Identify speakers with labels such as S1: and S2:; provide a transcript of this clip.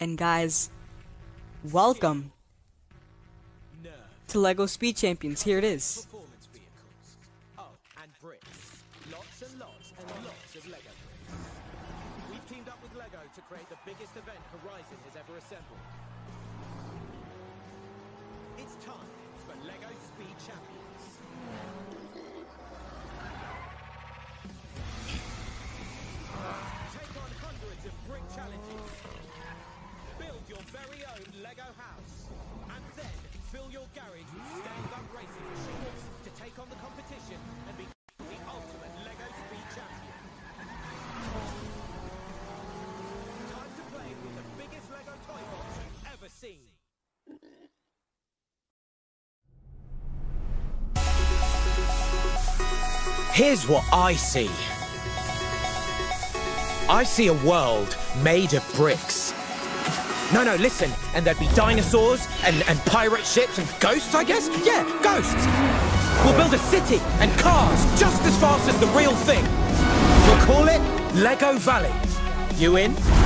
S1: And guys, welcome to LEGO Speed Champions. Here it is.
S2: Performance vehicles. Oh, and bricks. Lots and lots and lots of LEGO bricks. We've teamed up with LEGO to create the biggest event Horizon has ever assembled. It's time for LEGO Speed Champions. Take on hundreds of brick challenges. Build your very own LEGO house. And then fill your garage with stand-up racing machines to take on the competition and be the ultimate LEGO Speed Champion. Time to play with the biggest LEGO toy box you've ever seen.
S3: Here's what I see. I see a world made of bricks. No, listen, and there'd be dinosaurs, and pirate ships, and ghosts, I guess? Yeah, ghosts! We'll build a city, and cars, just as fast as the real thing. We'll call it Lego Valley. You in?